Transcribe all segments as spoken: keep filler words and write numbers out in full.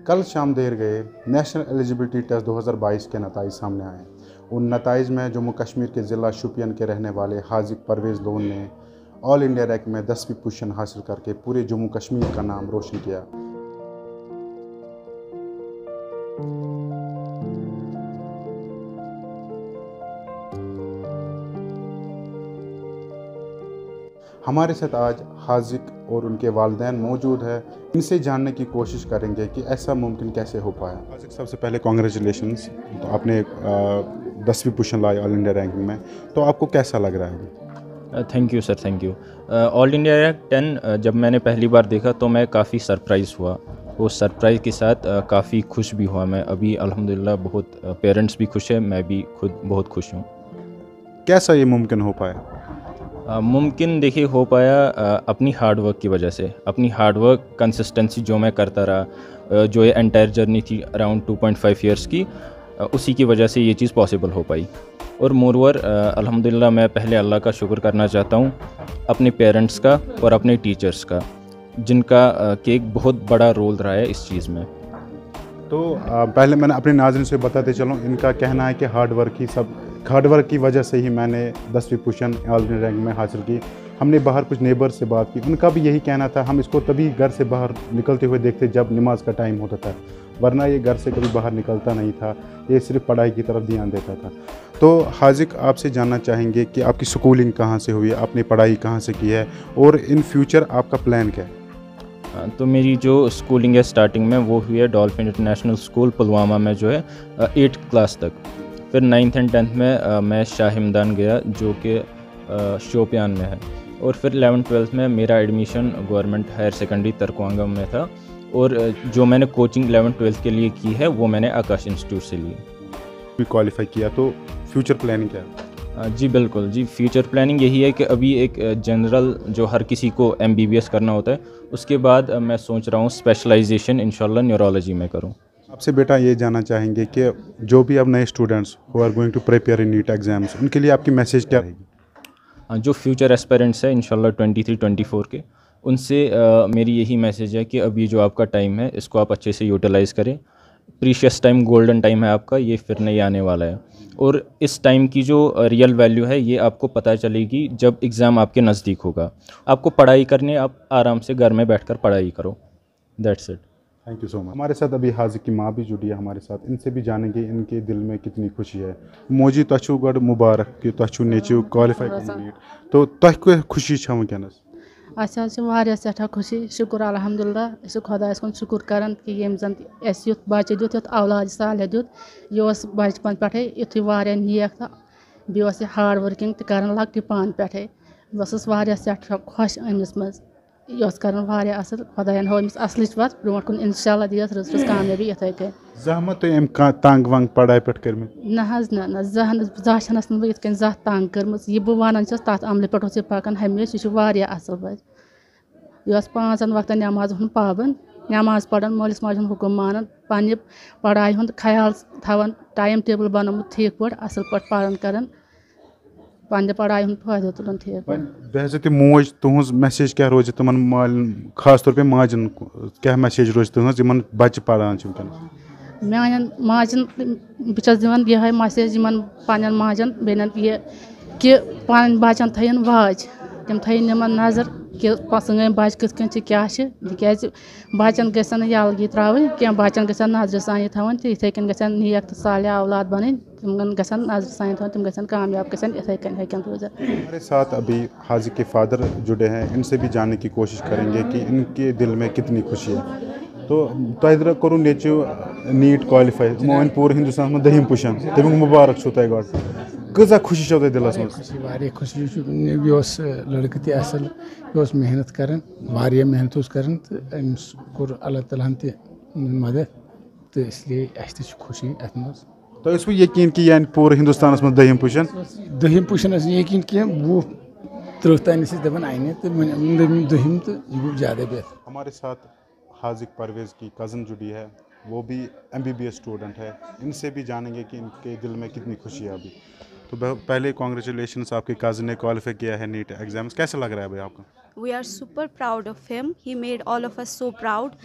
कल शाम देर गए नेशनल एलिजिबिलिटी टेस्ट दो हज़ार बाईस के नताइज सामने आए। उन नताइज में जम्मू कश्मीर के ज़िला शोपियान के रहने वाले हाजिक परवेज़ लोन ने ऑल इंडिया रैंक में दसवीं पोजीशन हासिल करके पूरे जम्मू कश्मीर का नाम रोशन किया। हमारे साथ आज हाजिक और उनके वालिदैन मौजूद है। इनसे जानने की कोशिश करेंगे कि ऐसा मुमकिन कैसे हो पाया। हाजिक, सबसे पहले कॉन्ग्रेचुलेशंस, तो आपने दसवीं पोजीशन लाई ऑल इंडिया रैंकिंग में, तो आपको कैसा लग रहा है? Thank you sir, thank you. All India rank ten जब मैंने पहली बार देखा तो मैं काफ़ी सरप्राइज़ हुआ। वो सरप्राइज़ के साथ काफ़ी खुश भी हुआ मैं। अभी अल्हम्दुलिल्लाह बहुत पेरेंट्स भी खुश है, मैं भी खुद बहुत खुश हूँ। कैसा ये मुमकिन हो पाया? Uh, मुमकिन देखिए हो पाया uh, अपनी हार्ड वर्क की वजह से। अपनी हार्ड वर्क कंसिस्टेंसी जो मैं करता रहा, uh, जो ये एंटायर जर्नी थी around two point five years की, uh, उसी की वजह से ये चीज़ पॉसिबल हो पाई। और मोरवर अल्हम्दुलिल्लाह मैं पहले अल्लाह का शुक्र करना चाहता हूँ, अपने पेरेंट्स का और अपने टीचर्स का, जिनका uh, कि एक बहुत बड़ा रोल रहा है इस चीज़ में। तो पहले मैंने अपने नाज़रीन से बताते चलूँ, इनका कहना है कि हार्ड वर्क ही सब हार्ड वर्क की वजह से ही मैंने दसवीं पोजीशन ऑल इंडिया रैंक में हासिल की। हमने बाहर कुछ नेबर से बात की, उनका भी यही कहना था, हम इसको तभी घर से बाहर निकलते हुए देखते जब नमाज का टाइम होता था, वरना ये घर से कभी बाहर निकलता नहीं था, ये सिर्फ पढ़ाई की तरफ ध्यान देता था। तो हाजिक, आपसे जानना चाहेंगे कि आपकी स्कूलिंग कहाँ से हुई है, आपने पढ़ाई कहाँ से की है और इन फ्यूचर आपका प्लान क्या है? तो मेरी जो स्कूलिंग है स्टार्टिंग में वो हुई है डॉल्फिन इंटरनेशनल स्कूल पुलवामा में, जो है एट्थ क्लास तक। फिर नाइन्थ एंड टेंथ में आ, मैं शाह हिमदान गया जो कि शोपियान में है। और फिर एलेवन ट्वेल्थ में मेरा admission government higher secondary Tarkuangam में था। और जो मैंने कोचिंग एलेवन ट्वेल्थ के लिए की है वो मैंने आकाश इंस्टीट्यूट से ली। भी क्वालिफाई किया, तो फ्यूचर प्लानिंग क्या है? जी बिल्कुल जी, फ्यूचर प्लानिंग यही है कि अभी एक जनरल जो हर किसी को एमबीबीएस करना होता है, उसके बाद मैं सोच रहा हूँ स्पेशलाइजेशन इंशाल्लाह न्यूरोलॉजी में करूँ। आपसे बेटा ये जानना चाहेंगे कि जो भी अब नए students who are going to prepare in NEET exams, उनके लिए आपकी मैसेज क्या रहेगी? जो फ्यूचर एस्पेरेंट्स है इंशाल्लाह ट्वेंटी थ्री ट्वेंटी फोर के, उनसे आ, मेरी यही मैसेज है कि अभी जो आपका टाइम है इसको आप अच्छे से यूटिलाइज़ करें। प्रीशियस टाइम, गोल्डन टाइम है आपका, ये फिर नहीं आने वाला है। और इस टाइम की जो रियल वैल्यू है ये आपको पता चलेगी जब एग्ज़ाम आपके नज़दीक होगा। आपको पढ़ाई करनी, आप आराम से घर में बैठकर पढ़ाई करो। That's it. Thank you so much. हमारे साथ अभी हाजिक की माँ भी जुड़ी है हमारे साथ, इनसे भी जानेंगे इनके दिल में कितनी खुशी है। मोजी तु गड मुबारक कि तु नेचु क्वालिफाई नीट, तो तुह खुशी वनस? अच्छा सठा खुशी, शुक्र अल्हम्दुलिल्लाह, खुदायस कुन शुक्र करान कि यम जन एस युत बच्चे दुत युत औलाद साल दुत। यह बचपन पे युथु वारिया नेक तो बे हार्ड वर्किंग तक लकट पान पे। बस सठा खुश अमिस मज, यह कर असल। खुदायन हो अमिस असल वत ब्रो कुन इंशाल्लाह दियत रस रस कामयाबी इथे कन। जहमत अम तंग वंग पढ़ाई पे कर ना ना जहन जहन ये जह तंग कर यह बह वन तथ अमल पे पकान हमेशा। यह असल बच, यह पाँचन वक्तन नमाज हूँ पाबंद, नमाज पढ़ान, मालिस माज हुकुम मानन, पन्ने पढ़ाई हूँ ख्याल थवान, टाइम टेबल बनोमुत ठीक पे असल पे पढ़ान करान, पन्ने पढ़ाई हूँ फायदा तुलान ठीक पे। बेहजत मोज तुज मैसेज क्या रोज तुम माल, खास तौर पे माजन क्या मैसेज रोज तुज इन बच्चे पढ़ान? मान माजन बस दिवान यह मैसेज पन्न माजन बेन ये कि पन बचन थन वाज, तम थन नमन नजर कि सन बच कथ क्या तिज बचन गन यलगी त्रावन क्या, बचन गन नजर सान थवन, तो इथे कन गन नेक तो सालिह औलाद बन, तम गन नजर सान थवन, तम गन कामयाब गन इथे कन हेकन रोजन। हमारे साथ अभी हाजिक के फादर जुड़े हैं, इनसे भी जानने की कोशिश करेंगे कि इनके दिल में कितनी खुशी है। तो तुह करू नेचु नीट क्वालिफाई, मोन पूरे हिंदुस्तान में दहिम पोजीशन, तमिक मुबारक छो तुह गॉड, कजा खुशी छो तुह दिलस मज? खुशी खुशी यह लड़के ते असल, यह मेहनत करान, मेहनत करान, तो अम्स कोर अल्लाह ताला ते मदद, तो इसलिए अस खुशी अत मज। तो यकीन कि यानी पूरे हिंदुस्तान में दहिम पोजीशन? दहिम पोजीशन यकीन कि वो त्रुह तान दपान अने तो दहिम, तो यह गो ज़्यादा बेहतर। हमारे साथ हाजिक परवेज़ की कज़न जुड़ी है, वो भी एमबीबीएस स्टूडेंट है, इनसे भी जानेंगे कि इनके दिल में कितनी खुशी है अभी। तो पहले कॉन्ग्रेचुलेशंस, आपके कज़न ने क्वालिफाई किया है नीट एग्जाम्स, कैसा लग रहा है भाई आपको? We are super proud of him. He made all of us so proud.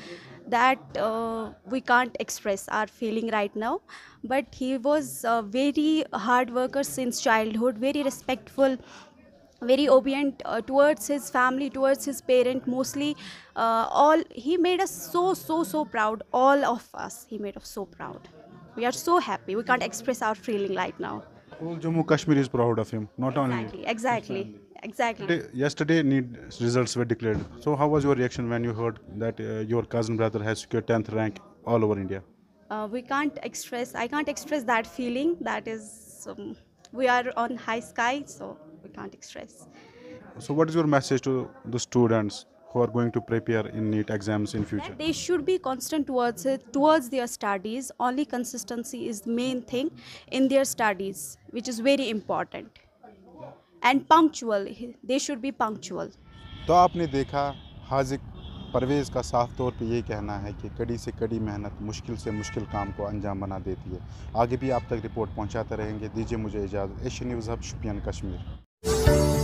that uh, we can't express our feeling right now. But he was a very hard worker since childhood, very respectful, very obedient uh, towards his family, towards his parent mostly. Uh, all he made us so so so proud, all of us, he made us so proud. We are so happy, we can't express our feeling right now. All Jammu Kashmir is proud of him, not only. Exactly, exactly, exactly. Yesterday, yesterday need results were declared. So how was your reaction when you heard that uh, your cousin brother has secured tenth rank all over India? Uh, we can't express, I can't express that feeling. That is, um, we are on high sky, so we can't express. So what is your message to the students who are going to prepare in NEET exams in future? That they should be constant towards it, towards their studies. Only consistency is the main thing in their studies, which is very important. And punctual, they should be punctual. तो आपने देखा हाजिक परवेज़ का साफ तौर पे ये कहना है कि कड़ी से कड़ी मेहनत मुश्किल से मुश्किल काम को अंजाम बना देती है। आगे भी आप तक रिपोर्ट पहुंचाते रहेंगे। दीजिए मुझे इजाज़त। Asian news hub, Shopian, Kashmir.